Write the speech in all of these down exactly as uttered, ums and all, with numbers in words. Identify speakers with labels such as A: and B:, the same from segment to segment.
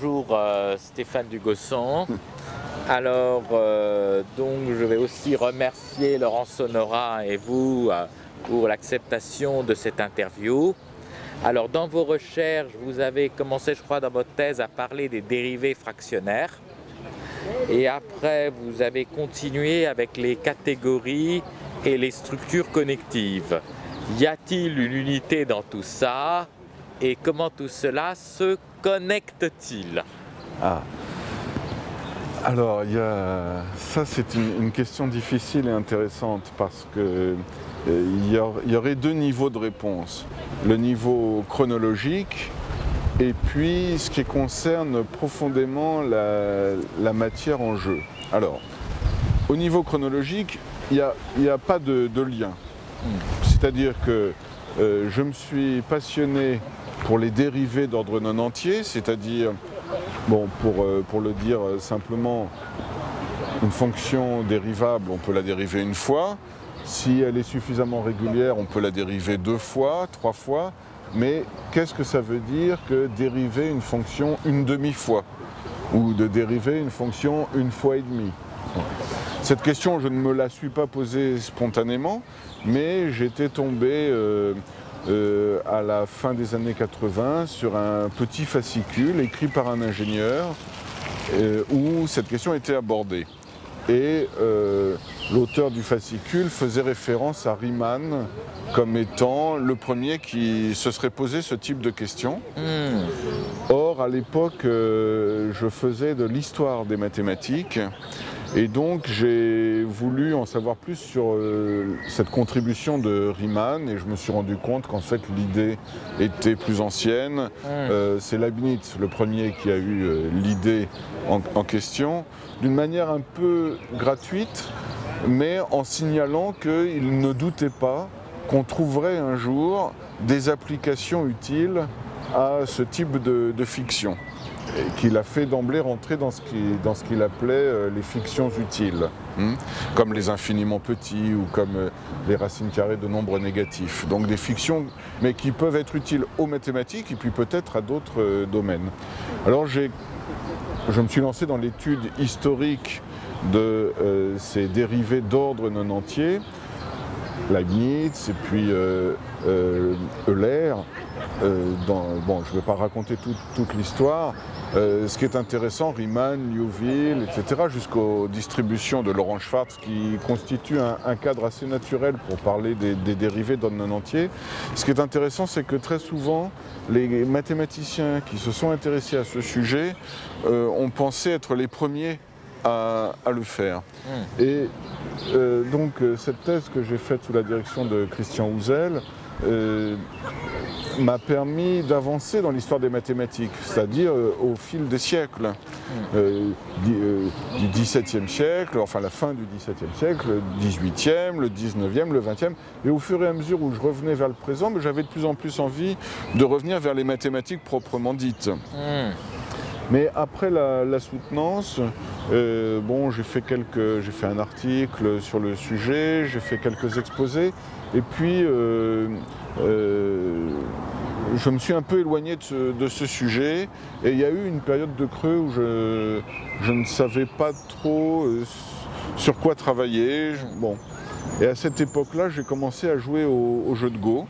A: bonjour euh, Stéphane Dugosson. Alors, euh, donc, je vais aussi remercier Laurent Sonora et vous euh, pour l'acceptation de cette interview. Alors, dans vos recherches, vous avez commencé, je crois, dans votre thèse, à parler des dérivés fractionnaires. Et après, vous avez continué avec les catégories et les structures connectives. Y a-t-il une unité dans tout ça? Et comment tout cela se connecte-t-il?
B: Ah. Alors, il y a... ça c'est une, une question difficile et intéressante parce que euh, il, y a, il y aurait deux niveaux de réponse. Le niveau chronologique et puis ce qui concerne profondément la, la matière en jeu. Alors, au niveau chronologique, il n'y a, il y a pas de, de lien. C'est-à-dire que euh, je me suis passionné pour les dérivés d'ordre non entier, c'est-à-dire, bon, pour, euh, pour le dire simplement, une fonction dérivable, on peut la dériver une fois. Si elle est suffisamment régulière, on peut la dériver deux fois, trois fois. Mais qu'est-ce que ça veut dire que dériver une fonction une demi-fois? Ou de dériver une fonction une fois et demie? Cette question, je ne me la suis pas posée spontanément, mais j'étais tombé euh, euh, à la fin des années quatre-vingt sur un petit fascicule écrit par un ingénieur euh, où cette question était abordée. Et euh, l'auteur du fascicule faisait référence à Riemann comme étant le premier qui se serait posé ce type de question. Mmh. Or, à l'époque, euh, je faisais de l'histoire des mathématiques. Et donc j'ai voulu en savoir plus sur euh, cette contribution de Riemann et je me suis rendu compte qu'en fait l'idée était plus ancienne. Mmh. Euh, c'est Leibniz le premier qui a eu euh, l'idée en, en question, d'une manière un peu gratuite, mais en signalant qu'il ne doutait pas qu'on trouverait un jour des applications utiles à ce type de, de fiction. Qu'il a fait d'emblée rentrer dans ce qu'il qu'il appelait euh, les fictions utiles, hein, comme les infiniment petits ou comme euh, les racines carrées de nombres négatifs. Donc des fictions, mais qui peuvent être utiles aux mathématiques et puis peut-être à d'autres euh, domaines. Alors j'ai, je me suis lancé dans l'étude historique de euh, ces dérivés d'ordre non entier, Leibniz et puis euh, euh, Euler. Euh, dans, bon, je ne vais pas raconter tout, toute l'histoire. Euh, ce qui est intéressant, Riemann, Liouville, et cetera, jusqu'aux distributions de Laurent Schwartz, qui constituent un, un cadre assez naturel pour parler des, des dérivés d'ordre non entier. Ce qui est intéressant, c'est que très souvent, les mathématiciens qui se sont intéressés à ce sujet euh, ont pensé être les premiers à, à le faire. Mmh. Et euh, donc, cette thèse que j'ai faite sous la direction de Christian Houzel, euh, m'a permis d'avancer dans l'histoire des mathématiques, c'est-à-dire euh, au fil des siècles, euh, du, euh, du dix-septième siècle, enfin la fin du dix-septième siècle, le dix-huitième, le dix-neuvième, le vingtième, et au fur et à mesure où je revenais vers le présent, j'avais de plus en plus envie de revenir vers les mathématiques proprement dites. Mmh. Mais après la, la soutenance, euh, bon, j'ai fait quelques, j'ai fait un article sur le sujet, j'ai fait quelques exposés, et puis euh, euh, je me suis un peu éloigné de ce, de ce sujet, et il y a eu une période de creux où je, je ne savais pas trop euh, sur quoi travailler. Je, bon. Et à cette époque-là, j'ai commencé à jouer au, au jeu de Go,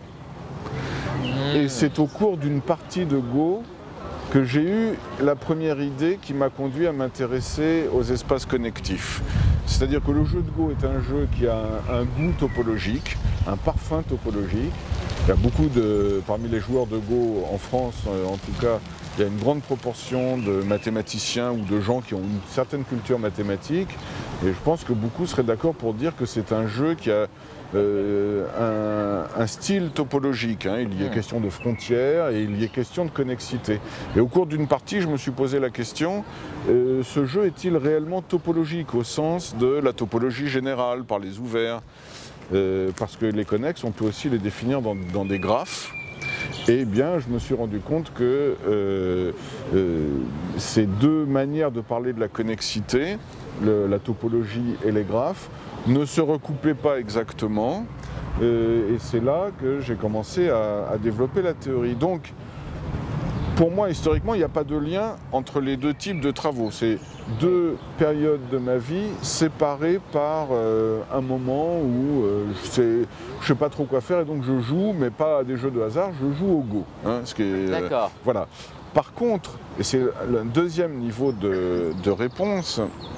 B: et c'est au cours d'une partie de Go que j'ai eu la première idée qui m'a conduit à m'intéresser aux espaces connectifs. C'est-à-dire que le jeu de Go est un jeu qui a un, un goût topologique, un parfum topologique. Il y a beaucoup de, parmi les joueurs de Go en France, en tout cas, il y a une grande proportion de mathématiciens ou de gens qui ont une certaine culture mathématique. Et je pense que beaucoup seraient d'accord pour dire que c'est un jeu qui a Euh, un, un style topologique, hein. Il y est mmh. question de frontières et il y est question de connexité. Et au cours d'une partie, je me suis posé la question, euh, ce jeu est-il réellement topologique au sens de la topologie générale par les ouverts, euh, parce que les connexes, on peut aussi les définir dans, dans des graphes. Et bien, je me suis rendu compte que euh, euh, ces deux manières de parler de la connexité, le, la topologie et les graphes, ne se recoupaient pas exactement, euh, et c'est là que j'ai commencé à, à développer la théorie. Donc, pour moi, historiquement, il n'y a pas de lien entre les deux types de travaux. C'est deux périodes de ma vie séparées par euh, un moment où euh, je ne sais pas trop quoi faire et donc je joue, mais pas à des jeux de hasard, je joue au Go. Hein, ce qui est,
A: D'accord.
B: Euh, voilà. Par contre, et c'est le deuxième niveau de, de réponse,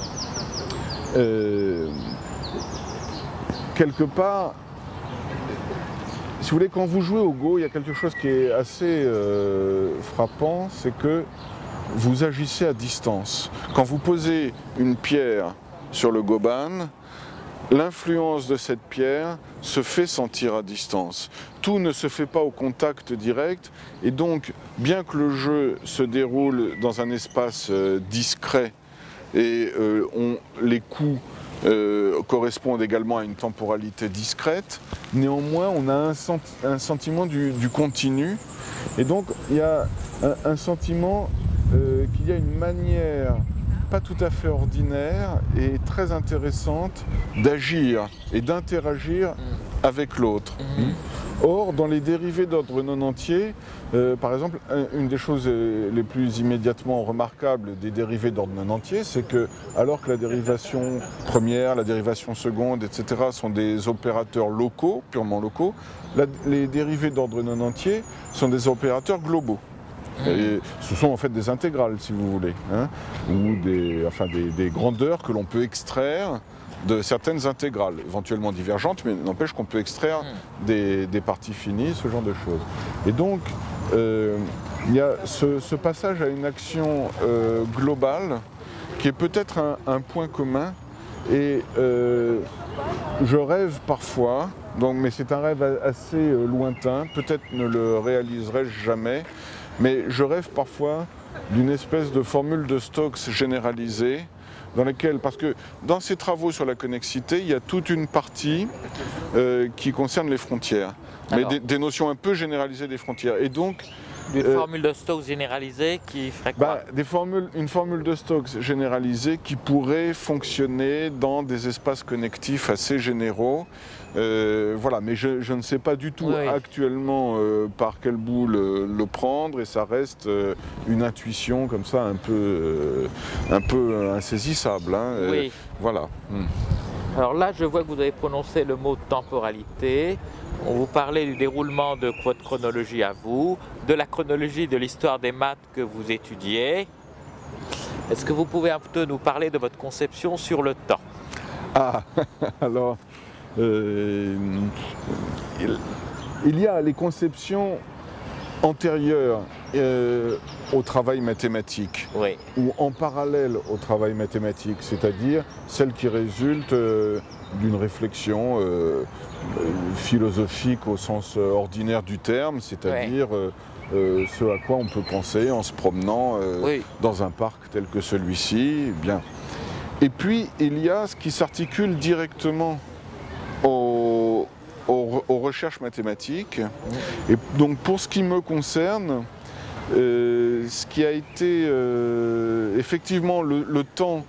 B: euh, quelque part, si vous voulez, quand vous jouez au Go, il y a quelque chose qui est assez euh, frappant, c'est que vous agissez à distance. Quand vous posez une pierre sur le goban, l'influence de cette pierre se fait sentir à distance. Tout ne se fait pas au contact direct, et donc, bien que le jeu se déroule dans un espace euh, discret, et euh, on, les coups euh, correspondent également à une temporalité discrète, néanmoins on a un, senti un sentiment du, du continu, et donc il y a un, un sentiment euh, qu'il y a une manière pas tout à fait ordinaire et très intéressante d'agir et d'interagir avec l'autre. Mmh. Or, dans les dérivés d'ordre non entier, euh, par exemple, une des choses les plus immédiatement remarquables des dérivés d'ordre non entier, c'est que, alors que la dérivation première, la dérivation seconde, et cetera, sont des opérateurs locaux, purement locaux, la, les dérivés d'ordre non entier sont des opérateurs globaux. Et ce sont en fait des intégrales, si vous voulez, hein, ou des, enfin des, des grandeurs que l'on peut extraire de certaines intégrales, éventuellement divergentes, mais n'empêche qu'on peut extraire des, des parties finies, ce genre de choses. Et donc, euh, il y a ce, ce passage à une action euh, globale qui est peut-être un, un point commun, et euh, je rêve parfois, donc, mais c'est un rêve assez euh, lointain, peut-être ne le réaliserai-je jamais, mais je rêve parfois d'une espèce de formule de Stokes généralisée, dans laquelle, parce que dans ces travaux sur la connexité, il y a toute une partie euh, qui concerne les frontières, mais des, des notions un peu généralisées des frontières. Et donc,
A: Une euh, formule de Stokes généralisée qui ferait quoi?
B: bah, des formules, Une formule de Stokes généralisée qui pourrait fonctionner dans des espaces connectifs assez généraux. Euh, voilà, mais je, je ne sais pas du tout oui. actuellement euh, par quel bout le, le prendre, et ça reste euh, une intuition comme ça un peu, euh, un peu insaisissable. Hein,
A: oui.
B: euh, voilà. Hmm.
A: Alors là, je vois que vous avez prononcé le mot temporalité. On vous parlait du déroulement de votre chronologie à vous, de la chronologie de l'histoire des maths que vous étudiez. Est-ce que vous pouvez un peu nous parler de votre conception sur le temps?
B: Ah, alors, euh, il, il y a les conceptions antérieures euh, au travail mathématique,
A: oui.
B: ou en parallèle au travail mathématique, c'est-à-dire celles qui résultent euh, d'une réflexion euh, philosophique au sens ordinaire du terme, c'est-à-dire oui. euh, euh, ce à quoi on peut penser en se promenant euh, oui. dans un parc tel que celui-ci. Bien. Et puis il y a ce qui s'articule directement au, au, aux recherches mathématiques. Et donc pour ce qui me concerne, euh, ce qui a été euh, effectivement le, le temps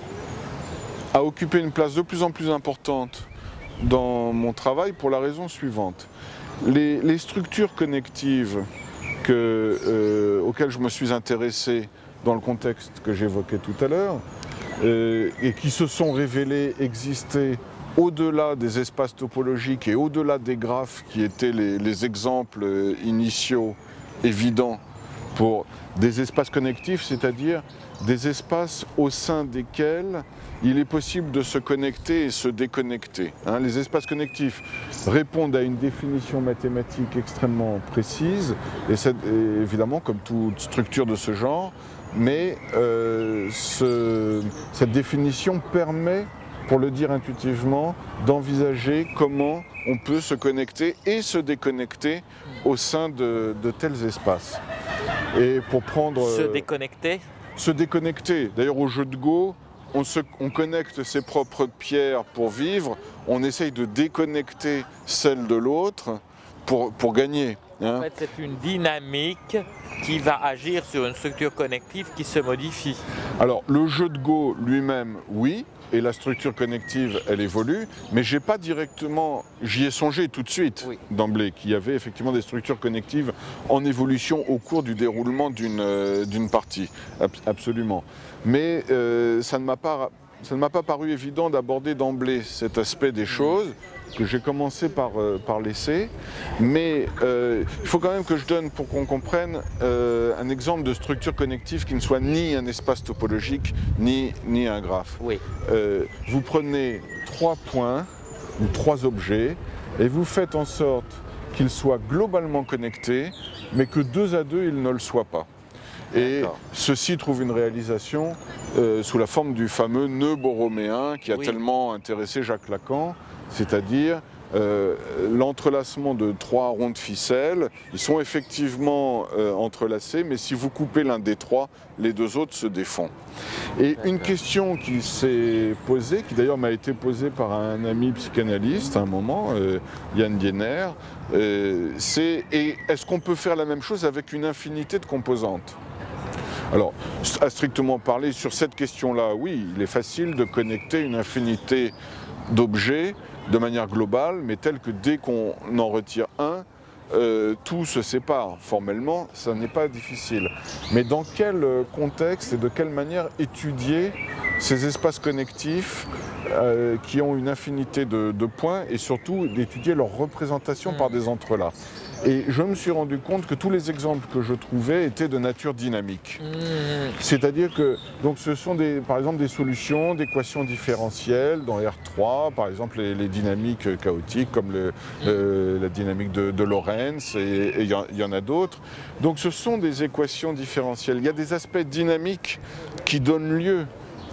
B: a occupé une place de plus en plus importante dans mon travail pour la raison suivante. Les, les structures connectives que, euh, auxquelles je me suis intéressé dans le contexte que j'évoquais tout à l'heure, euh, et qui se sont révélées exister au-delà des espaces topologiques et au-delà des graphes qui étaient les, les exemples initiaux évidents pour des espaces connectifs, c'est-à-dire des espaces au sein desquels il est possible de se connecter et se déconnecter. Hein, les espaces connectifs répondent à une définition mathématique extrêmement précise, et, c'est, et évidemment comme toute structure de ce genre, mais euh, ce, cette définition permet, pour le dire intuitivement, d'envisager comment on peut se connecter et se déconnecter au sein de, de tels espaces. Et pour prendre...
A: Se déconnecter ?
B: Se déconnecter. D'ailleurs, au jeu de Go, on, se, on connecte ses propres pierres pour vivre, on essaye de déconnecter celles de l'autre pour, pour gagner. Hein.
A: En fait, c'est une dynamique qui va agir sur une structure connective qui se modifie.
B: Alors, le jeu de Go lui-même, oui, et la structure connective, elle évolue, mais j'ai pas directement, j'y ai songé tout de suite, oui, d'emblée, qu'il y avait effectivement des structures connectives en évolution au cours du déroulement d'une euh, d'une partie, absolument. Mais euh, ça ne m'a pas, ça ne m'a pas paru évident d'aborder d'emblée cet aspect des choses, que j'ai commencé par, euh, par laisser, mais euh, il faut quand même que je donne, pour qu'on comprenne, euh, un exemple de structure connective qui ne soit ni un espace topologique, ni, ni un graphe.
A: Oui.
B: Euh, vous prenez trois points, ou trois objets, et vous faites en sorte qu'ils soient globalement connectés, mais que deux à deux, ils ne le soient pas. Et ceci trouve une réalisation euh, sous la forme du fameux nœud borroméen qui a oui. tellement intéressé Jacques Lacan, c'est-à-dire euh, l'entrelacement de trois ronds de ficelle. Ils sont effectivement euh, entrelacés, mais si vous coupez l'un des trois, les deux autres se défont. Et une question qui s'est posée, qui d'ailleurs m'a été posée par un ami psychanalyste à un moment, euh, Yann Diener, euh, c'est est-ce qu'on peut faire la même chose avec une infinité de composantes ? Alors, à strictement parler, sur cette question-là, oui, il est facile de connecter une infinité d'objets de manière globale, mais tel que dès qu'on en retire un, euh, tout se sépare. Formellement, ça n'est pas difficile. Mais dans quel contexte et de quelle manière étudier ces espaces connectifs euh, qui ont une infinité de, de points et surtout d'étudier leur représentation mmh. par des entrelacs. Et je me suis rendu compte que tous les exemples que je trouvais étaient de nature dynamique. Mmh. C'est-à-dire que donc ce sont des, par exemple des solutions d'équations différentielles dans R trois, par exemple les, les dynamiques chaotiques comme le, mmh. euh, la dynamique de, de Lorentz, et il y, y en a d'autres. Donc ce sont des équations différentielles. Il y a des aspects dynamiques qui donnent lieu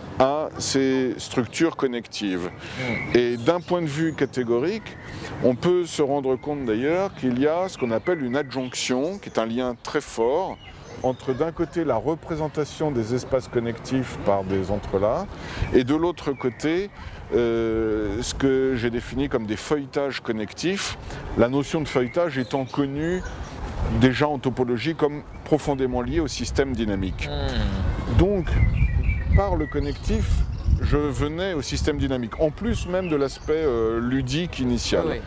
B: à ces structures connectives. Mmh. Et d'un point de vue catégorique, on peut se rendre compte d'ailleurs qu'il y a ce qu'on appelle une adjonction, qui est un lien très fort entre d'un côté la représentation des espaces connectifs par des entrelacs, et de l'autre côté euh, ce que j'ai défini comme des feuilletages connectifs, la notion de feuilletage étant connue déjà en topologie comme profondément liée au système dynamique. Mmh. Donc, par le connectif, je venais au système dynamique, en plus même de l'aspect euh, ludique initial. Oui.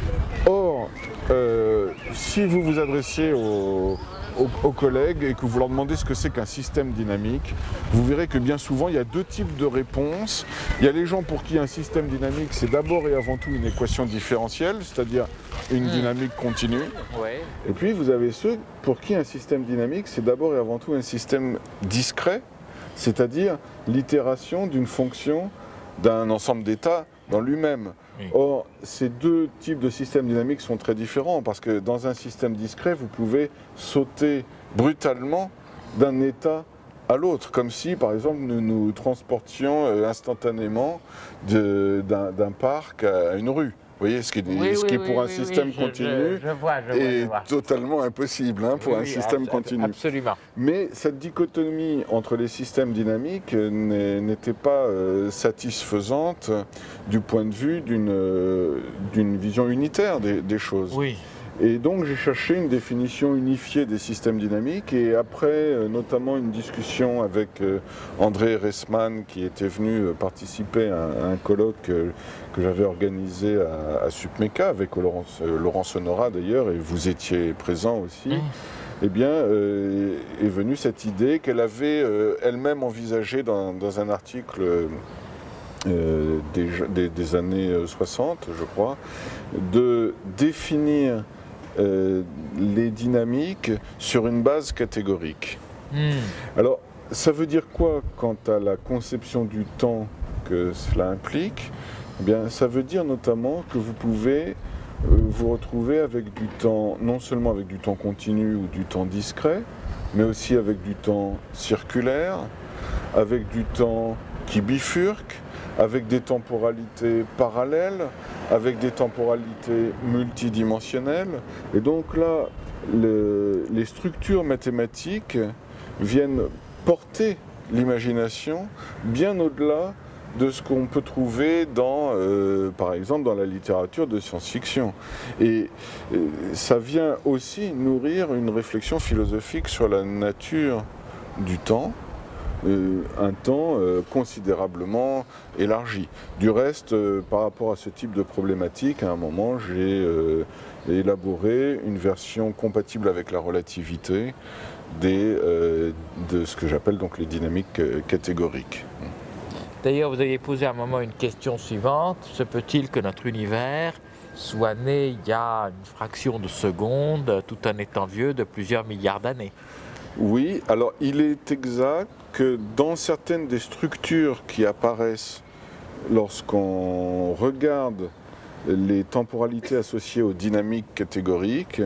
B: Or, euh, si vous vous adressiez aux, aux, aux collègues et que vous leur demandez ce que c'est qu'un système dynamique, vous verrez que bien souvent il y a deux types de réponses. Il y a les gens pour qui un système dynamique c'est d'abord et avant tout une équation différentielle, c'est-à-dire une mmh. dynamique continue. Ouais. Et puis vous avez ceux pour qui un système dynamique c'est d'abord et avant tout un système discret, c'est-à-dire l'itération d'une fonction d'un ensemble d'états dans lui-même. Oui. Or, ces deux types de systèmes dynamiques sont très différents parce que dans un système discret, vous pouvez sauter brutalement d'un état à l'autre, comme si, par exemple, nous nous transportions instantanément d'un d'un parc à une rue. Vous voyez, ce qui, oui, ce oui, qui pour oui, un oui, système oui, continu je, je vois, je vois, est je vois. totalement impossible hein, pour oui, un système
A: oui,
B: continu.
A: Absolument.
B: Mais cette dichotomie entre les systèmes dynamiques n'était pas euh, satisfaisante du point de vue d'une euh, d'une vision unitaire des, des choses.
A: Oui.
B: Et donc j'ai cherché une définition unifiée des systèmes dynamiques et après euh, notamment une discussion avec euh, André Ressman qui était venu euh, participer à, à un colloque euh, que j'avais organisé à, à SUPMECA avec Laurence, euh, Laurence Honorat d'ailleurs, et vous étiez présent aussi. Mmh. Eh bien, euh, est venue cette idée qu'elle avait euh, elle-même envisagée dans, dans un article euh, des, des, des années soixante, je crois, de définir Euh, les dynamiques sur une base catégorique. Mmh. Alors, ça veut dire quoi quant à la conception du temps que cela implique? Eh bien, ça veut dire notamment que vous pouvez euh, vous retrouver avec du temps, non seulement avec du temps continu ou du temps discret, mais aussi avec du temps circulaire, avec du temps qui bifurque, avec des temporalités parallèles, avec des temporalités multidimensionnelles. Et donc là, le, les structures mathématiques viennent porter l'imagination bien au-delà de ce qu'on peut trouver dans, euh, par exemple, dans la littérature de science-fiction. Et euh, ça vient aussi nourrir une réflexion philosophique sur la nature du temps, euh, un temps euh, considérablement élargi. Du reste, euh, par rapport à ce type de problématique, à un moment, j'ai euh, élaboré une version compatible avec la relativité des, euh, de ce que j'appelle donc les dynamiques euh, catégoriques.
A: D'ailleurs, vous avez posé à un moment une question suivante. Se peut-il que notre univers soit né il y a une fraction de seconde, tout en étant vieux de plusieurs milliards d'années?
B: Oui, alors il est exact que dans certaines des structures qui apparaissent lorsqu'on regarde les temporalités associées aux dynamiques catégoriques,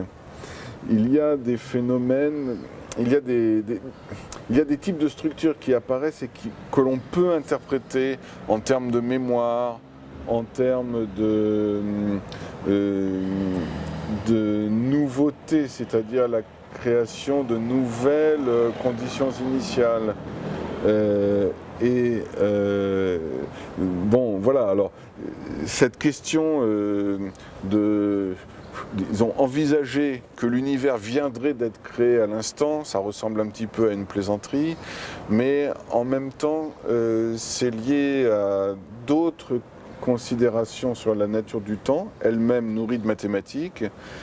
B: il y a des phénomènes, il y a des, des, il y a des types de structures qui apparaissent et qui, que l'on peut interpréter en termes de mémoire, en termes de, euh, de nouveauté, c'est-à-dire la création de nouvelles conditions initiales. Euh, et euh, bon, voilà, alors cette question euh, de, disons, envisager que l'univers viendrait d'être créé à l'instant, ça ressemble un petit peu à une plaisanterie, mais en même temps, euh, c'est lié à d'autres considérations sur la nature du temps, elle-même nourrie de mathématiques.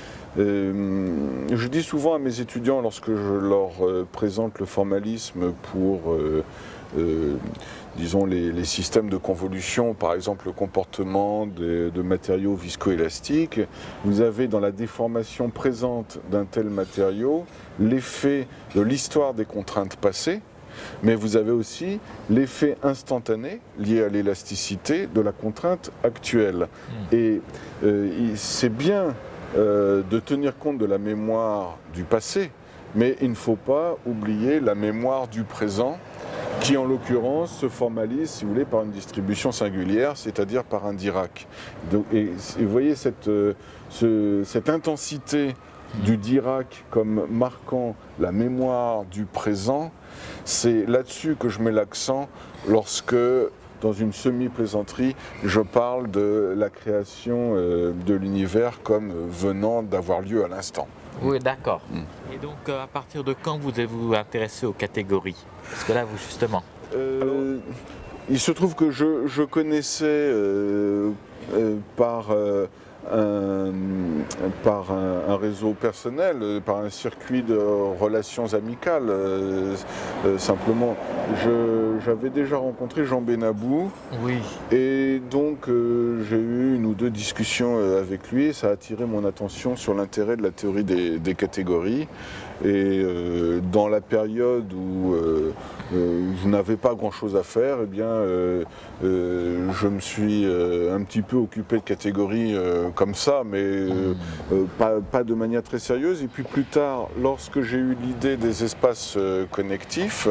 B: Euh, je dis souvent à mes étudiants, lorsque je leur euh, présente le formalisme pour, euh, euh, disons, les, les systèmes de convolution, par exemple le comportement de, de matériaux viscoélastiques, vous avez dans la déformation présente d'un tel matériau l'effet de l'histoire des contraintes passées, mais vous avez aussi l'effet instantané lié à l'élasticité de la contrainte actuelle. Et euh, c'est bien Euh, de tenir compte de la mémoire du passé, mais il ne faut pas oublier la mémoire du présent, qui en l'occurrence se formalise, si vous voulez, par une distribution singulière, c'est-à-dire par un Dirac. Donc, et, et vous voyez cette, euh, ce, cette intensité du Dirac comme marquant la mémoire du présent, c'est là-dessus que je mets l'accent lorsque, dans une semi-plaisanterie, je parle de la création euh, de l'univers comme venant d'avoir lieu à l'instant.
A: Oui, d'accord.
B: Mm.
A: Et donc, euh, à partir de quand vous êtes-vous intéressé aux catégories? Parce que là, vous, justement...
B: Euh, Alors, il se trouve que je, je connaissais euh, euh, par... Euh, Un, par un, un réseau personnel, par un circuit de relations amicales. Euh, euh, simplement, j'avais déjà rencontré Jean Benabou,
A: oui.
B: Et donc euh, j'ai eu une ou deux discussions avec lui et ça a attiré mon attention sur l'intérêt de la théorie des, des catégories. Et euh, dans la période où euh, euh, je n'avais pas grand-chose à faire, eh bien, euh, euh, je me suis euh, un petit peu occupé de catégories euh, comme ça, mais euh, euh, pas, pas de manière très sérieuse. Et puis plus tard, lorsque j'ai eu l'idée des espaces euh, connectifs,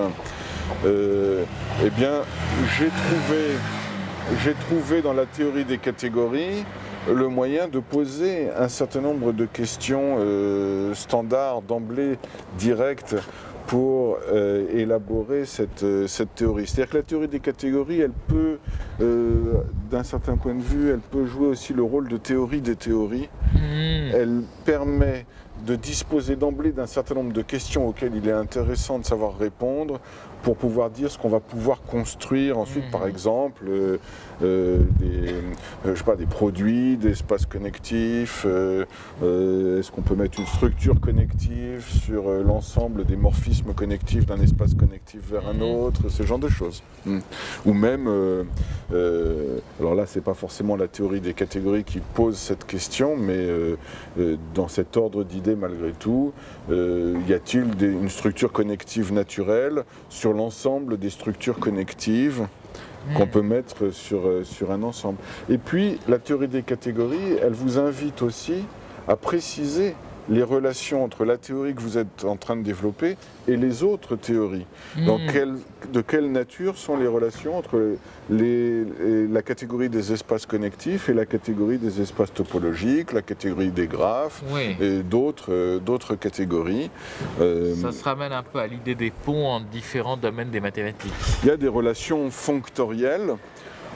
B: euh, eh bien, j'ai trouvé, j'ai trouvé dans la théorie des catégories le moyen de poser un certain nombre de questions euh, standards, d'emblée, directes, pour euh, élaborer cette, euh, cette théorie. C'est-à-dire que la théorie des catégories, elle peut, euh, d'un certain point de vue, elle peut jouer aussi le rôle de théorie des théories. Mmh. Elle permet de disposer d'emblée d'un certain nombre de questions auxquelles il est intéressant de savoir répondre pour pouvoir dire ce qu'on va pouvoir construire ensuite, mmh. par exemple, euh, euh, des, euh, je sais pas, des produits, des espaces connectifs, euh, euh, est-ce qu'on peut mettre une structure connective sur euh, l'ensemble des morphismes connectifs d'un espace connectif vers un autre, ce genre de choses. Mmh. Ou même, euh, euh, alors là c'est pas forcément la théorie des catégories qui pose cette question, mais euh, euh, dans cet ordre d'idées malgré tout, euh, y a-t-il des, une structure connective naturelle sur l'ensemble des structures connectives qu'on peut mettre sur, sur un ensemble. Et puis, la théorie des catégories, elle vous invite aussi à préciser les relations entre la théorie que vous êtes en train de développer et les autres théories. Mmh. Donc, quelle, de quelle nature sont les relations entre les, les, la catégorie des espaces connectifs et la catégorie des espaces topologiques, la catégorie des graphes, oui. et d'autres euh, d'autres catégories.
A: Euh, Ça se ramène un peu à l'idée des ponts en différents domaines des mathématiques.
B: Il y a des relations fonctorielles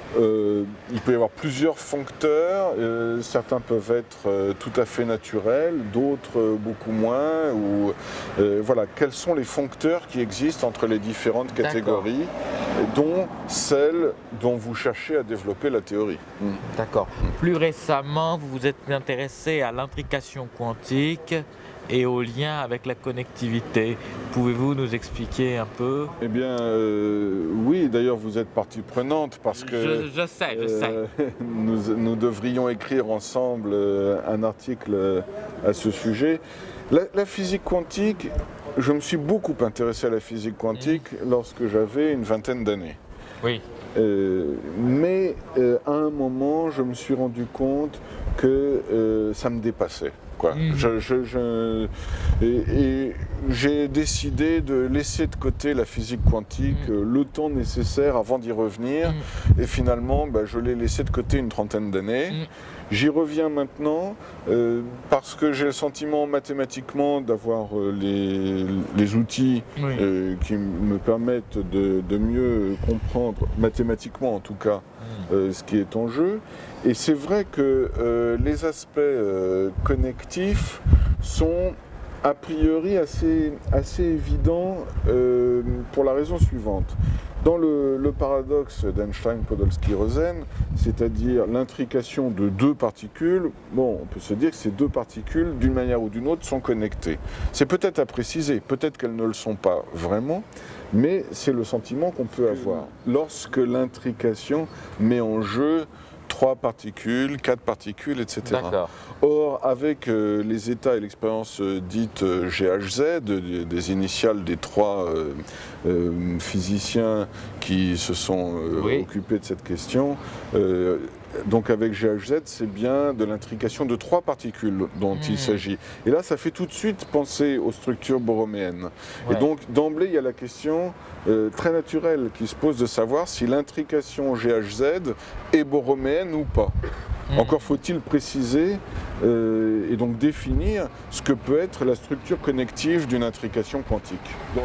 B: euh, il peut y avoir plusieurs foncteurs, euh, certains peuvent être euh, tout à fait naturels, d'autres euh, beaucoup moins. Ou, euh, voilà, quels sont les foncteurs qui existent entre les différentes catégories, dont celle dont vous cherchez à développer la théorie. Mm.
A: D'accord. Plus récemment, vous vous êtes intéressé à l'intrication quantique et au lien avec la connectivité. Pouvez-vous nous expliquer un peu?
B: Eh bien, euh, oui, d'ailleurs vous êtes partie prenante parce que...
A: Je, je sais, je
B: euh,
A: sais.
B: Nous, nous devrions écrire ensemble euh, un article euh, à ce sujet. La, la physique quantique, je me suis beaucoup intéressé à la physique quantique mmh. lorsque j'avais une vingtaine d'années.
A: Oui.
B: Euh, mais euh, à un moment, je me suis rendu compte que euh, ça me dépassait. Quoi. Mmh. Je, je, je, et, et j'ai décidé de laisser de côté la physique quantique mmh. euh, le temps nécessaire avant d'y revenir. Mmh. Et finalement, bah, je l'ai laissé de côté une trentaine d'années. Mmh. J'y reviens maintenant euh, parce que j'ai le sentiment mathématiquement d'avoir euh, les, les outils oui. euh, qui me permettent de, de mieux comprendre, mathématiquement en tout cas, mmh. euh, ce qui est en jeu. Et c'est vrai que euh, les aspects euh, connectifs sont a priori assez, assez évidents euh, pour la raison suivante. Dans le, le paradoxe d'Einstein-Podolsky-Rosen, c'est-à-dire l'intrication de deux particules, bon, on peut se dire que ces deux particules, d'une manière ou d'une autre, sont connectées. C'est peut-être à préciser, peut-être qu'elles ne le sont pas vraiment, mais c'est le sentiment qu'on peut avoir. Lorsque l'intrication met en jeu trois particules, quatre particules, et cetera. Or, avec euh, les états et l'expérience euh, dite euh, G H Z, euh, des initiales des trois euh, euh, physiciens qui se sont euh, oui. occupés de cette question, euh, donc avec G H Z, c'est bien de l'intrication de trois particules dont mmh. il s'agit. Et là, ça fait tout de suite penser aux structures borroméennes. Ouais. Et donc, d'emblée, il y a la question euh, très naturelle qui se pose de savoir si l'intrication G H Z est borroméenne ou pas. Mmh. Encore faut-il préciser euh, et donc définir ce que peut être la structure connective d'une intrication quantique. Donc,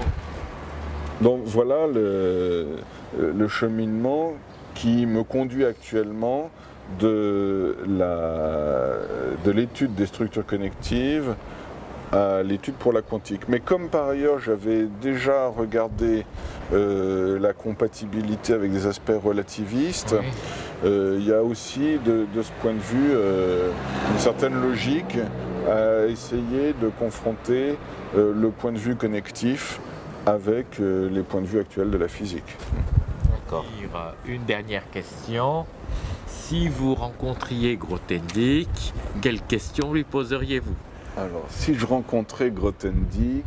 B: donc voilà le, le cheminement qui me conduit actuellement de l'étude des structures connectives à l'étude pour la quantique. Mais comme par ailleurs j'avais déjà regardé euh, la compatibilité avec des aspects relativistes, oui. euh, il y a aussi de, de ce point de vue euh, une certaine logique à essayer de confronter euh, le point de vue connectif avec euh, les points de vue actuels de la physique.
A: Une dernière question. Si vous rencontriez Grothendieck, quelle question lui poseriez-vous?
B: Alors, si je rencontrais Grothendieck,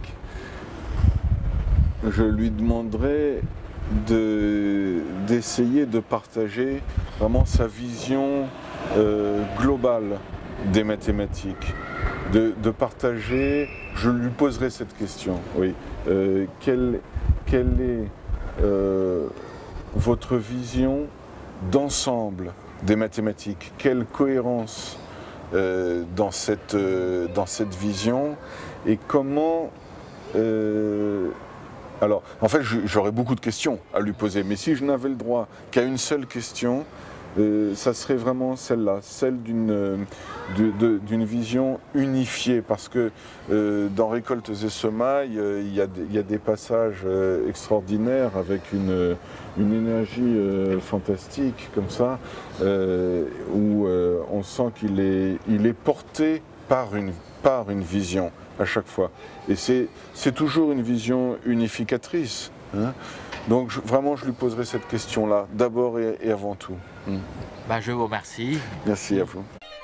B: je lui demanderais de, d'essayer de partager vraiment sa vision euh, globale des mathématiques. De, de partager, je lui poserais cette question, oui. Euh, quelle, quelle est euh, votre vision d'ensemble des mathématiques? Quelle cohérence euh, dans, cette, euh, dans cette vision? Et comment... Euh, alors, en fait, j'aurais beaucoup de questions à lui poser, mais si je n'avais le droit qu'à une seule question, euh, ça serait vraiment celle-là, celle d'une d'une vision unifiée, parce que euh, dans Récoltes et Semailles, euh, il y a des, il y a des passages euh, extraordinaires avec une, une énergie euh, fantastique comme ça, euh, où euh, on sent qu'il est, il est porté par une, par une vision à chaque fois. Et c'est toujours une vision unificatrice. Hein. Donc je, vraiment, je lui poserai cette question-là, d'abord et, et avant tout. Mm.
A: Ben, je vous remercie.
B: Merci à vous.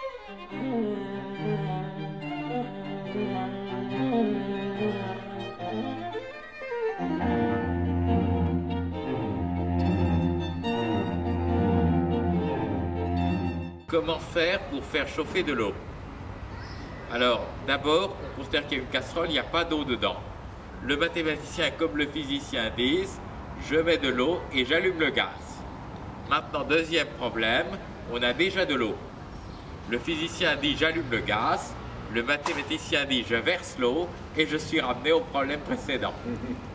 A: Comment faire pour faire chauffer de l'eau? Alors, d'abord, on considère qu'il y a une casserole, il n'y a pas d'eau dedans. Le mathématicien comme le physicien disent, je mets de l'eau et j'allume le gaz. Maintenant, deuxième problème, on a déjà de l'eau. Le physicien dit, j'allume le gaz. Le mathématicien dit, je verse l'eau et je suis ramené au problème précédent.